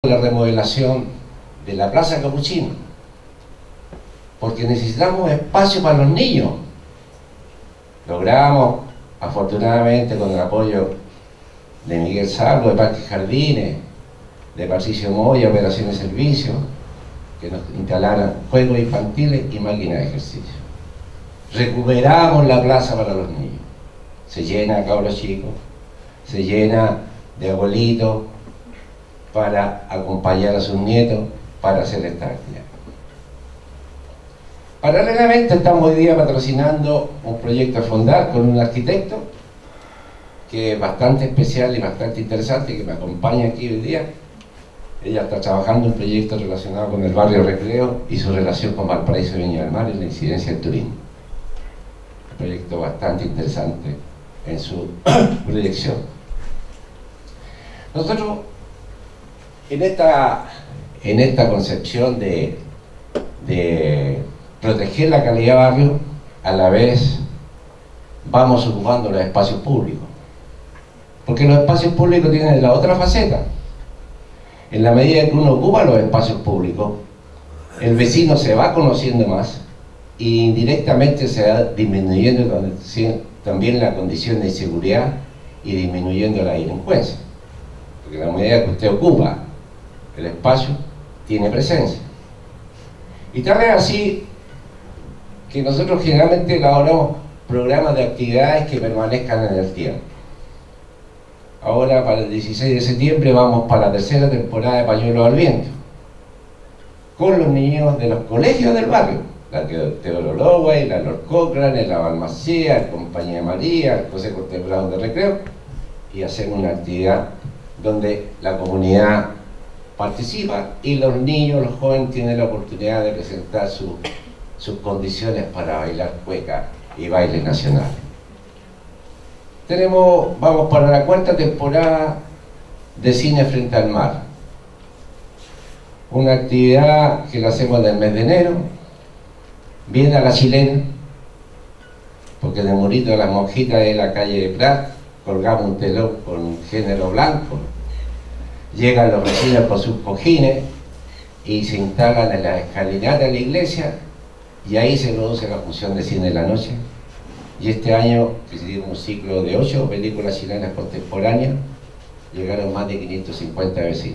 la remodelación de la Plaza Capuchino, porque necesitamos espacio para los niños. Logramos, afortunadamente, con el apoyo de Miguel Salvo, de Parques Jardines, de Patricio Moya, Operaciones Servicios, que nos instalaran juegos infantiles y máquinas de ejercicio. Recuperamos la plaza para los niños. Se llena de cabros chicos, se llena de abuelitos para acompañar a sus nietos para hacer esta actividad. Paralelamente estamos hoy día patrocinando un proyecto a fondar con un arquitecto que es bastante especial y bastante interesante, que me acompaña aquí hoy día. Ella está trabajando un proyecto relacionado con el barrio Recreo y su relación con Valparaíso y Viña del Mar y la incidencia del turismo. Un proyecto bastante interesante en su proyección. Nosotros en esta concepción de proteger la calidad de barrio, a la vez vamos ocupando los espacios públicos, porque los espacios públicos tienen la otra faceta. En la medida que uno ocupa los espacios públicos, el vecino se va conociendo más y indirectamente se va disminuyendo también la condición de inseguridad y disminuyendo la delincuencia, porque en la medida que usted ocupa el espacio, tiene presencia. Y tal es así que nosotros generalmente elaboramos programas de actividades que permanezcan en el tiempo. Ahora, para el 16 de septiembre, vamos para la tercera temporada de Pañuelos al Viento, con los niños de los colegios del barrio, la Teodoro Lowey, la Lord Cochrane, la Balmaceda, el Compañía María, el José Cortés Brown de Recreo, y hacemos una actividad donde la comunidad participa y los niños, los jóvenes tienen la oportunidad de presentar sus condiciones para bailar cueca y baile nacional. Vamos para la cuarta temporada de Cine Frente al Mar, una actividad que la hacemos en el mes de enero, viene a la chilena, porque en el Murito de las Monjitas de la calle de Prat colgamos un telón con género blanco. Llegan los vecinos con sus cojines y se instalan en la escalinata de la iglesia, y ahí se produce la función de cine de la noche. Y este año, que se dio un ciclo de 8 películas chilenas contemporáneas, llegaron más de 550 vecinos.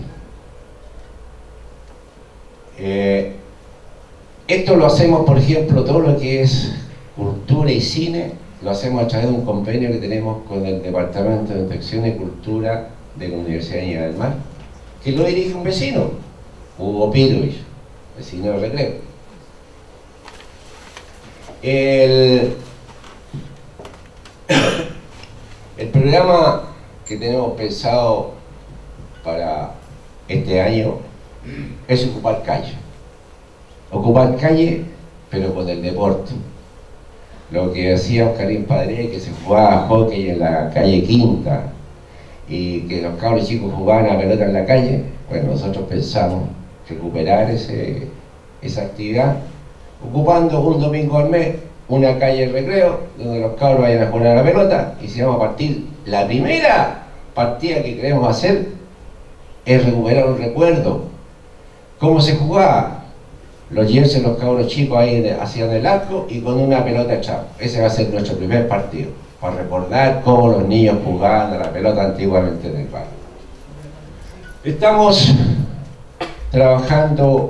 Esto lo hacemos, por ejemplo, todo lo que es cultura y cine, lo hacemos a través de un convenio que tenemos con el Departamento de Inspección y Cultura de la Universidad de Viña del Mar, que lo dirige un vecino, Hugo Pirovich, vecino de Recreo. El programa que tenemos pensado para este año es ocupar calle. Ocupar calle, pero con el deporte. Lo que hacía Oscarín Padre, que se jugaba hockey en la calle Quinta, y que los cabros chicos jugaban a pelota en la calle. Bueno, nosotros pensamos recuperar esa actividad, ocupando un domingo al mes una calle de Recreo, donde los cabros vayan a jugar a la pelota, y si vamos a partir, la primera partida que queremos hacer es recuperar un recuerdo. ¿Cómo se jugaba? Los jerseys, los cabros chicos ahí hacían el arco y con una pelota echada. Ese va a ser nuestro primer partido, para recordar cómo los niños jugaban a la pelota antiguamente en el barrio. Estamos trabajando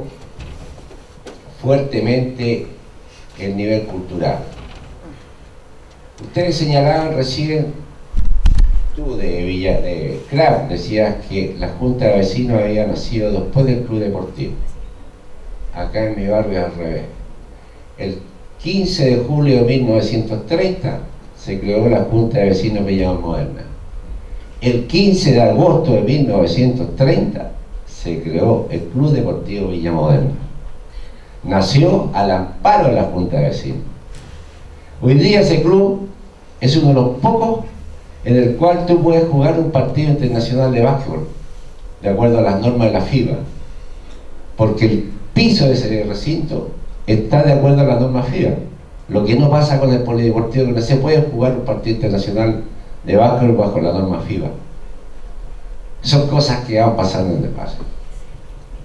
fuertemente el nivel cultural. Ustedes señalaban recién, tú de Craft, decías que la Junta de Vecinos había nacido después del Club Deportivo. Acá en mi barrio es al revés. El 15 de julio de 1930 se creó la Junta de Vecinos Villa Moderna. El 15 de agosto de 1930 se creó el Club Deportivo Villa Moderna. Nació al amparo de la Junta de Vecinos. Hoy día ese club es uno de los pocos en el cual tú puedes jugar un partido internacional de básquetbol, de acuerdo a las normas de la FIBA, porque el piso de ese recinto está de acuerdo a las normas FIBA. Lo que no pasa con el polideportivo, que no se puede jugar un partido internacional de básquetbol bajo la norma FIBA. Son cosas que van pasando en el paso.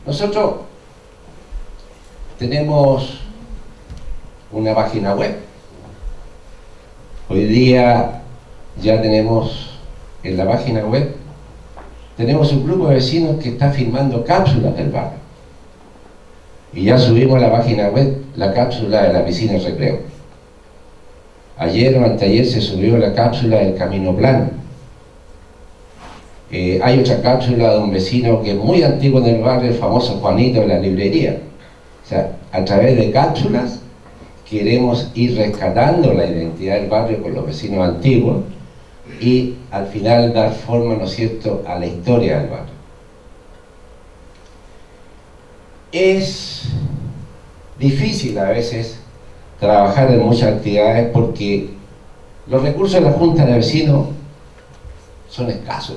Nosotros tenemos una página web. Hoy día ya tenemos en la página web, tenemos un grupo de vecinos que está firmando cápsulas del barrio. Y ya subimos a la página web la cápsula de la piscina de recreo. Ayer o anteayer se subió la cápsula del camino plano. Hay otra cápsula de un vecino que es muy antiguo en el barrio, el famoso Juanito de la librería. O sea, a través de cápsulas queremos ir rescatando la identidad del barrio con los vecinos antiguos y al final dar forma, ¿no es cierto?, a la historia del barrio. Es difícil a veces trabajar en muchas actividades porque los recursos de la Junta de Vecinos son escasos.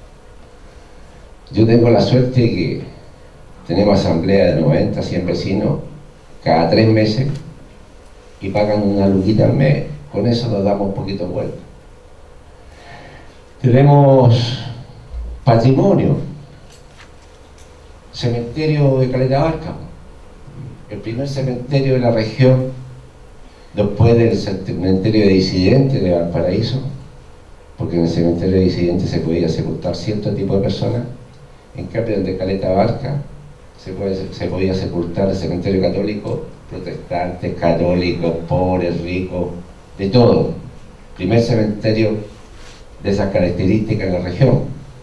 Yo tengo la suerte que tenemos asamblea de 90, 100 vecinos cada 3 meses y pagan una luquita al mes. Con eso nos damos un poquito de vuelta. Tenemos patrimonio. Cementerio de Caleta Barca, el primer cementerio de la región después del cementerio de disidentes de Valparaíso, porque en el cementerio de disidentes se podía sepultar cierto tipo de personas. En cambio, el de Caleta Barca se podía sepultar el cementerio católico, protestantes, católicos, pobres, ricos, de todo. Primer cementerio de esas características en la región.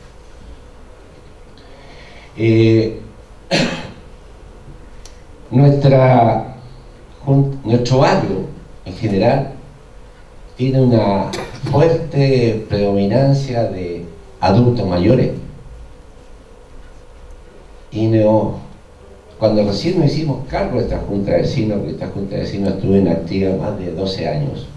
Nuestro barrio en general tiene una fuerte predominancia de adultos mayores. Y cuando recién nos hicimos cargo de esta Junta de Vecinos, porque esta Junta de Vecinos estuvo inactiva más de 12 años,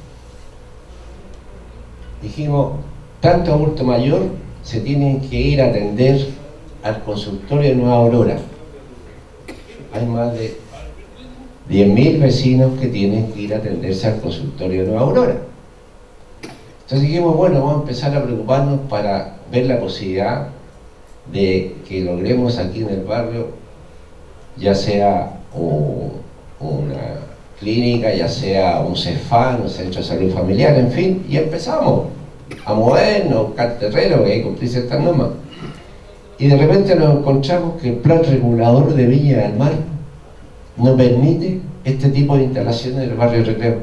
dijimos, tanto adulto mayor se tienen que ir a atender al consultorio de Nueva Aurora. Hay más de 10.000 vecinos que tienen que ir a atenderse al consultorio de Nueva Aurora. Entonces dijimos, bueno, vamos a empezar a preocuparnos para ver la posibilidad de que logremos aquí en el barrio, ya sea una clínica, ya sea un CEFAM, un centro de salud familiar, en fin, y empezamos a movernos, buscar terreno, que hay que cumplir ciertas normas. Y de repente nos encontramos que el plan regulador de Viña del Mar no permite este tipo de instalaciones en el barrio Recreo.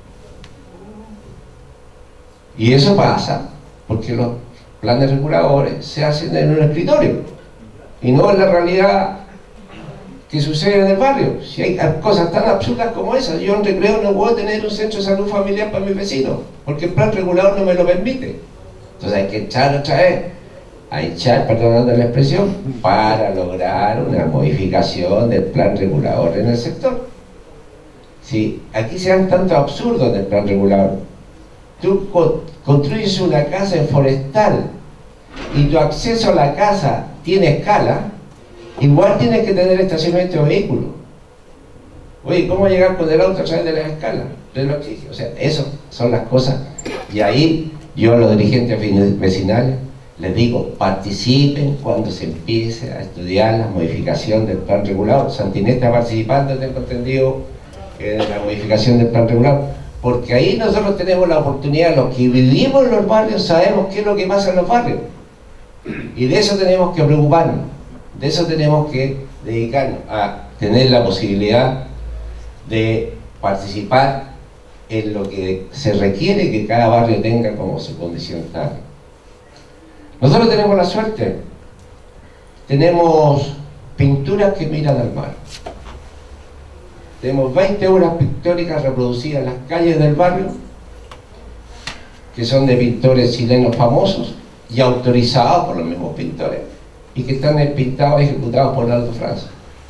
Y eso pasa porque los planes reguladores se hacen en un escritorio y no en la realidad que sucede en el barrio. Si hay cosas tan absurdas como esas, yo en Recreo no puedo tener un centro de salud familiar para mis vecinos porque el plan regulador no me lo permite. Entonces hay que echar otra vez, perdonando la expresión, para lograr una modificación del plan regulador en el sector. Si aquí se dan tantos absurdos en el plan regulador, tú construyes una casa en forestal y tu acceso a la casa tiene escala, igual tienes que tener estacionamiento de vehículos. Oye, ¿cómo llegar con el auto a través de las escalas? Lo exige. O sea, esas son las cosas. Y ahí yo a los dirigentes vecinales les digo, participen cuando se empiece a estudiar la modificación del plan regulador. Santiné está participando, tengo entendido, en la modificación del plan regulador, porque ahí nosotros tenemos la oportunidad, los que vivimos en los barrios sabemos qué es lo que pasa en los barrios, y de eso tenemos que preocuparnos, de eso tenemos que dedicarnos a tener la posibilidad de participar en lo que se requiere que cada barrio tenga como su condición tal. Nosotros tenemos la suerte, tenemos pinturas que miran al mar. Tenemos 20 obras pictóricas reproducidas en las calles del barrio, que son de pintores chilenos famosos y autorizados por los mismos pintores, y que están pintados y ejecutados por la Alto Francia.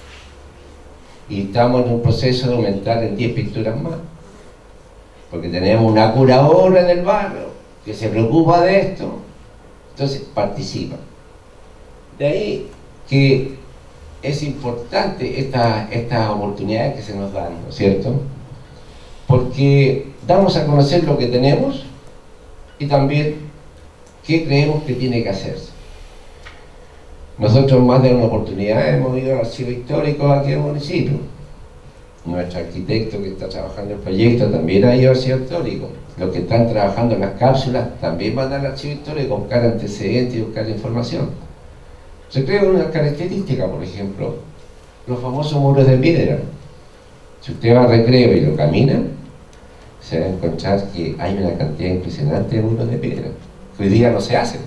Y estamos en un proceso de aumentar en 10 pinturas más, porque tenemos una curadora en el barrio que se preocupa de esto. Entonces participa. De ahí que es importante estas oportunidades que se nos dan, ¿no es cierto? Porque damos a conocer lo que tenemos y también qué creemos que tiene que hacerse. Nosotros más de una oportunidad hemos ido al archivo histórico aquí en el municipio. Nuestro arquitecto que está trabajando el proyecto también ha ido al archivo histórico. Los que están trabajando en las cápsulas también van al archivo histórico a buscar antecedentes y buscar información. Recreo una característica, por ejemplo, los famosos muros de piedra. Si usted va a Recreo y lo camina, se va a encontrar que hay una cantidad impresionante de muros de piedra, que hoy día no se hacen.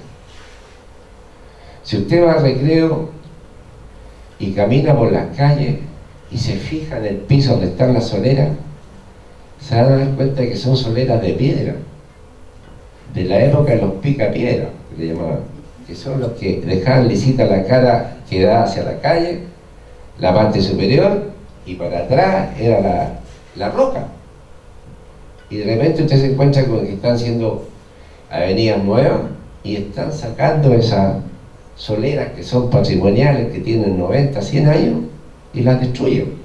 Si usted va a Recreo y camina por las calles y se fija en el piso donde están las soleras, se van a dar cuenta de que son soleras de piedra, de la época de los picapiedra, que le llamaban, que son los que dejaban lisita la cara que da hacia la calle, la parte superior, y para atrás era la roca. Y de repente usted se encuentra con que están haciendo avenidas nuevas y están sacando esas soleras que son patrimoniales, que tienen 90, 100 años, y las destruyen.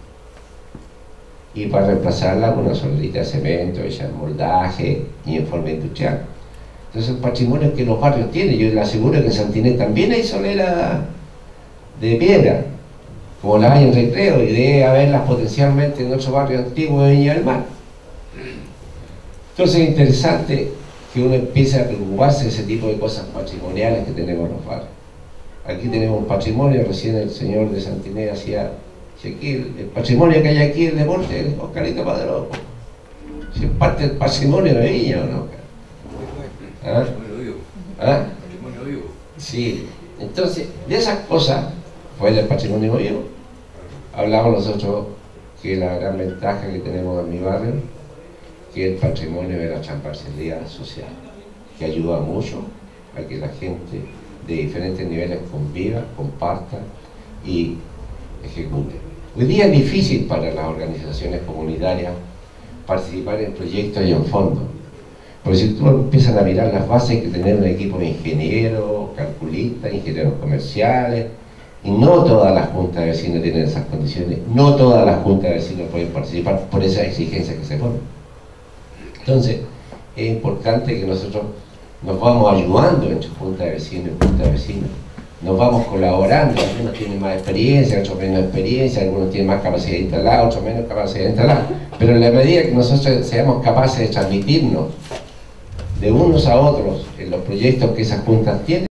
Y para reemplazarla con una solerita de cemento, hecha en moldaje y en forma industrial. Entonces el patrimonio que los barrios tienen, yo le aseguro que en Santiné también hay solera de piedra, como las hay en Recreo, y debe haberlas potencialmente en otro barrio antiguo de Viña del Mar. Entonces es interesante que uno empiece a preocuparse de ese tipo de cosas patrimoniales que tenemos en los barrios. Aquí tenemos un patrimonio, recién el señor de Santiné hacía aquí, el patrimonio que hay aquí, el deporte, el Oscarito Padrón. Si es parte del patrimonio de Viña, ¿o no? ¿Ah? ¿Ah? Patrimonio vivo. Sí, entonces, de esas cosas, fue del patrimonio vivo. Hablamos nosotros que la gran ventaja que tenemos en mi barrio, que el patrimonio de la transversalidad social, que ayuda mucho a que la gente de diferentes niveles conviva, comparta y ejecute. Hoy día es difícil para las organizaciones comunitarias participar en proyectos y en fondos, porque si tú empiezas a mirar las bases, hay que tener un equipo de ingenieros, calculistas, ingenieros comerciales, y no todas las juntas de vecinos tienen esas condiciones, no todas las juntas de vecinos pueden participar por esas exigencias que se ponen. Entonces, es importante que nosotros nos vamos ayudando entre junta de vecinos y junta de vecinos, nos vamos colaborando, algunos tienen más experiencia, otros menos experiencia, algunos tienen más capacidad de instalar, otros menos capacidad de instalar, pero en la medida que nosotros seamos capaces de transmitirnos de unos a otros en los proyectos que esas juntas tienen,